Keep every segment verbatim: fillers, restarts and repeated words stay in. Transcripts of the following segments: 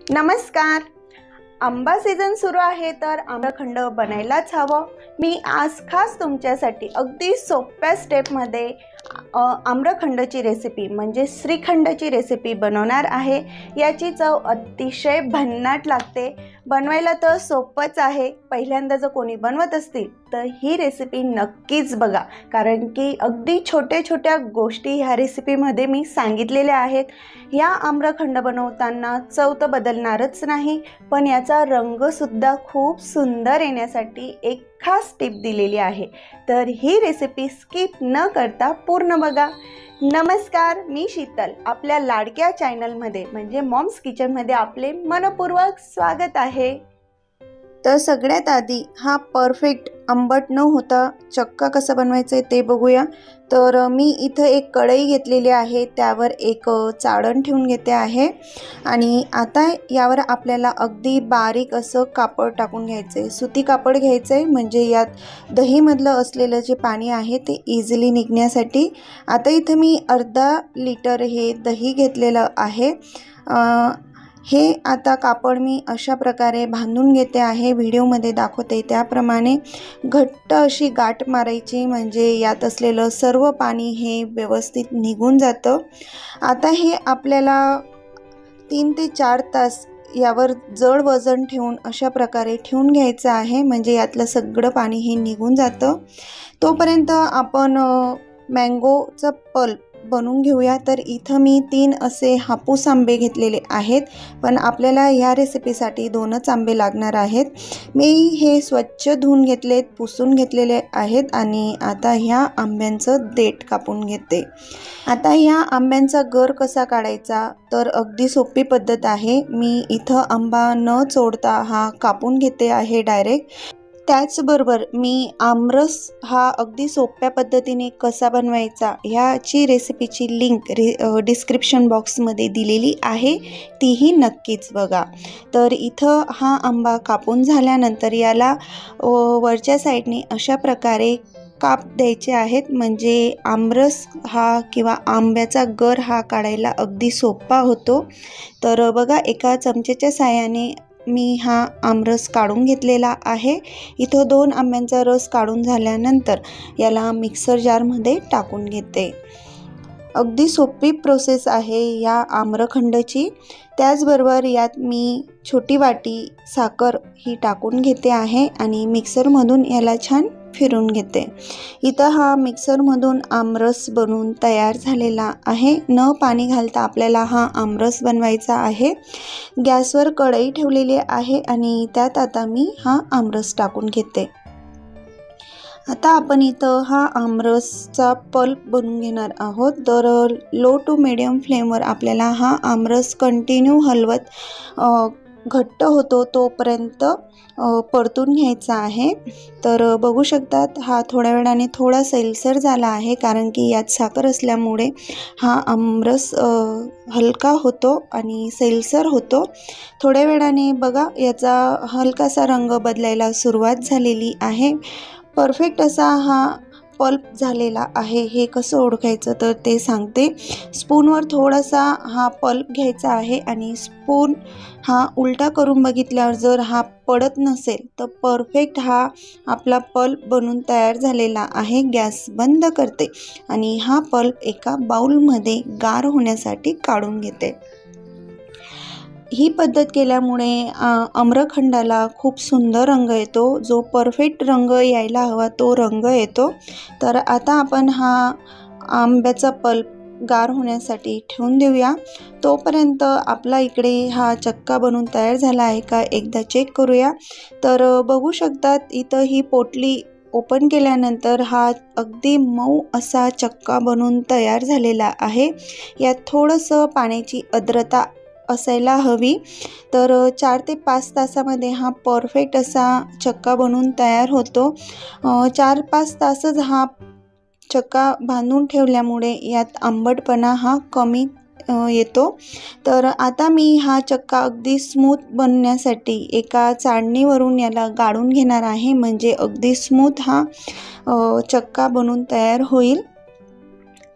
नमस्कार. आंबा सीझन सुरू आहे तर आम्रखंड बनायलाच हवं. मी आज खास तुमच्यासाठी अगदी सोप्या स्टेपमध्ये आम्रखंडची रेसिपी म्हणजे श्रीखंडची रेसिपी बनवणार आहे. याची चव अतिशय भन्नाट लागते. बनवायला तर सोपंच आहे. पहिल्यांदा जर कोणी बनवत असतील तर ही रेसिपी नक्कीच बघा, कारण की अगदी छोट्या छोट्या गोष्टी ह्या रेसिपीमध्ये मी सांगितलेल्या आहेत. या आम्रखंड बनवताना चव तर बदलणारच नाही, पण याचा रंगसुद्धा खूप सुंदर येण्यासाठी एक खास टिप दिलेली आहे. तर ही रेसिपी स्किप न करता पूर्ण बघा. नमस्कार, मी शीतल. आपल्या लाडक्या चॅनलमध्ये म्हणजे मॉम्स किचनमध्ये आपले मनपूर्वक स्वागत आहे. तर सगळ्यात आधी हा परफेक्ट आंबट न होता चक्का कसा बनवायचा आहे ते बघूया. तर मी इथं एक कढई घेतलेली आहे, त्यावर एक चाळण ठेवून घेते आहे आणि आता यावर आपल्याला अगदी बारीक असं कापड टाकून घ्यायचं आहे. सुती कापड घ्यायचं आहे म्हणजे यात दहीमधलं असलेलं जे पाणी आहे ते इझिली निघण्यासाठी. आता इथं मी अर्धा लिटर हे दही घेतलेलं आहे. हे आता कापड मी अशा प्रकारे बांधून घेते आहे. व्हिडिओमध्ये दाखवते त्याप्रमाणे घट्ट अशी गाठ मारायची म्हणजे यात असलेलं सर्व पाणी हे व्यवस्थित निघून जातं. आता हे आपल्याला तीन ते चार तास यावर जड वजन ठेवून अशा प्रकारे ठेवून घ्यायचं आहे म्हणजे यातलं सगळं पाणी हे निघून जातं. तोपर्यंत आपण मँगोचं पल्प बनवून घेऊया. तर इथं मी तीन असे हापूस आंबे घेतलेले आहेत, पण आपल्याला ह्या रेसिपीसाठी दोनच आंबे लागणार आहेत. मी हे स्वच्छ धुवून घेतलेत, पुसून घेतलेले आहेत आणि आता ह्या आंब्यांचं देठ कापून घेते. आता ह्या आंब्यांचा गर कसा काढायचा तर अगदी सोपी पद्धत आहे. मी इथं आंबा न चोडता हा कापून घेते आहे डायरेक्ट. त्याचबरोबर मी आमरस हा अगदी सोप्या पद्धतीने कसा बनवायचा ह्याची रेसिपीची लिंक रि डिस्क्रिप्शन बॉक्समध्ये दिलेली आहे, तीही नक्कीच बघा. तर इथं हा आंबा कापून झाल्यानंतर याला वरच्या साईडने अशा प्रकारे काप द्यायचे आहेत म्हणजे आमरस हा किंवा आंब्याचा गर हा काढायला अगदी सोपा होतो. तर बघा, एका चमचेच्या साहाय्याने मी हा आमरस काढून घेतलेला आहे. इथं दोन आंब्यांचा रस काढून झाल्यानंतर याला मिक्सर जारमध्ये टाकून घेते. अगदी सोपी प्रोसेस आहे या आम्रखंडची. त्याचबरोबर यात मी छोटी वाटी साखर ही टाकून घेते आहे आणि मिक्सरमधून याला छान फिरून घेते. इथं हा मिक्सरमधून आमरस बनवून तयार झालेला आहे. न पाणी घालता आपल्याला हा आमरस बनवायचा आहे. गॅसवर कढई ठेवलेली आहे आणि त्यात आता मी हा आमरस टाकून घेते. आता आपण इथं हा आमरसचा पल्प बनवून घेणार आहोत. तर लो टू मिडियम फ्लेमवर आपल्याला हा आमरस कंटिन्यू हलवत घट्ट होतो तोपर्यंत परतून घ्यायचा आहे. तर बघू शकतात हा थोड्या वेळाने थोडा सैलसर झाला आहे, कारण की यात साखर असल्यामुळे हा आमरस हलका होतो आणि सैलसर होतो. थोड्या वेळाने बघा याचा हलकासा रंग बदलायला सुरुवात झालेली आहे. परफेक्ट असा हा पल्प झालेला आहे. हे कसं ओळखायचं तर ते सांगते. स्पूनवर थोडासा हा पल्प घ्यायचा आहे आणि स्पून हा उलटा करून बघितल्यावर जर हा पडत नसेल तर परफेक्ट हा आपला पल्प बनून तयार झालेला आहे. गॅस बंद करते आणि हा पल्प एका बाउलमध्ये गार होण्यासाठी काढून घेते. ही पद्धत केल्यामुळे आम्रखंडाला खूप सुंदर रंग येतो. जो परफेक्ट रंग यायला हवा तो रंग येतो. तर आता आपण हा आंब्याचा पल्प गार होण्यासाठी ठेवून देऊया. तोपर्यंत आपला इकडे हा चक्का बनवून तयार झाला आहे का एकदा चेक करूया. तर बघू शकतात इथं ही पोटली ओपन केल्यानंतर हा अगदी मऊ असा चक्का बनवून तयार झालेला आहे. यात थोडंसं पाण्याची आर्द्रता असायला हवी. तर चार ते पाच तासामध्ये हा परफेक्ट असा चक्का बनवून तयार होतो. चार पाच तासच हा चक्का बांधून ठेवल्यामुळे यात आंबटपणा हा कमी येतो. तर आता मी हा चक्का अगदी स्मूथ बनण्यासाठी एका चाळणीवरून याला गाळून घेणार आहे म्हणजे अगदी स्मूथ हा चक्का बनवून तयार होईल.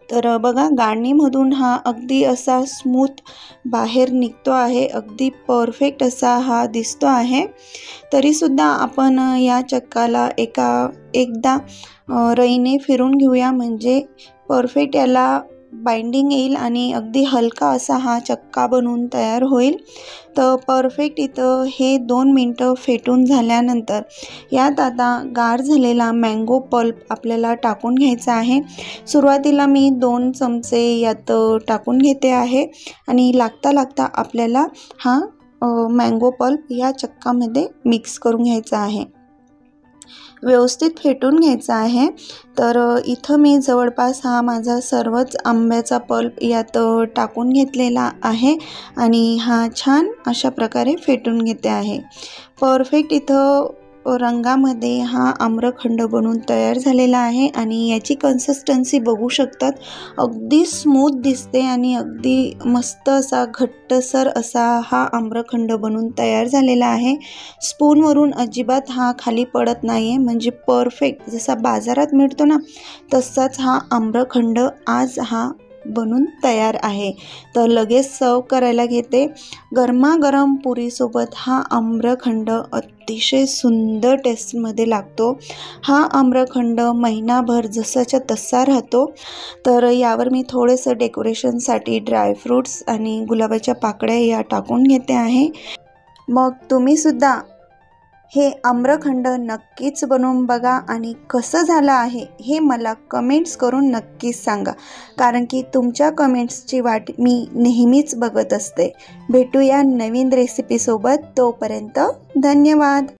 तर बघा गाळणीमधून हा अगदी असा स्मूथ बाहेर निघतो आहे, अगदी परफेक्ट असा हा दिसतो आहे। तरीसुद्धा आपण या चक्काला एका एकदा रईने फिरून घेऊया, म्हणजे परफेक्ट याला बाइंडिंग येईल आणि अगदी हलका असा हा चक्का बनवून तयार होईल। तर परफेक्ट इथं हे दोन मिनटं फेटून झाल्यानंतर यात आता गार झालेला मँगो पल्प आपल्याला टाकून घ्यायचा आहे। सुरुवातीला मी दोन चमचे यात टाकून घेते आहे आणि लागता लागता आपल्याला हा मँगो पल्प या चक्कामध्ये मिक्स करून घ्यायचा आहे, व्यवस्थित फेटून घ्यायचा आहे। तर इथं मी जवळपास हा माझा सर्वच आंब्याचा पल्प यात टाकून घेतलेला आहे आणि हा छान अशा प्रकारे फेटून घेते आहे। परफेक्ट इथं रंगामध्ये हा आम्रखंड बनून तयार झालेला आहे आणि याची कन्सिस्टन्सी बघू शकतात, अगदी स्मूथ दिसते आणि अगदी मस्त असा घट्टसर असा हा आम्रखंड बनून तयार झालेला आहे। स्पूनवरून अजिबात हा खाली पडत नाही आहे, म्हणजे परफेक्ट जसा बाजारात मिळतो ना तसाच हा आम्रखंड आज हा बनून तयार आहे। तर लगेच सर्व करायला घेते। गरमागरम पुरीसोबत हा आम्रखंड अतिशय सुंदर टेस्टमध्ये लागतो। हा आम्रखंड महिनाभर जसाच्या तसा राहतो। तर यावर मी थोडेसं डेकोरेशनसाठी ड्रायफ्रूट्स आणि गुलाबाच्या पाकळ्या या टाकून घेते आहे। मग तुम्हीसुद्धा हे आम्रखंड नक्कीच बनवून बघा आणि कसं झालं आहे हे मला कमेंट्स करून नक्कीच सांगा, कारण की तुमच्या कमेंट्सची वाट मी नेहमीच बघत असते। भेटूया नवीन रेसिपीसोबत, तोपर्यंत धन्यवाद।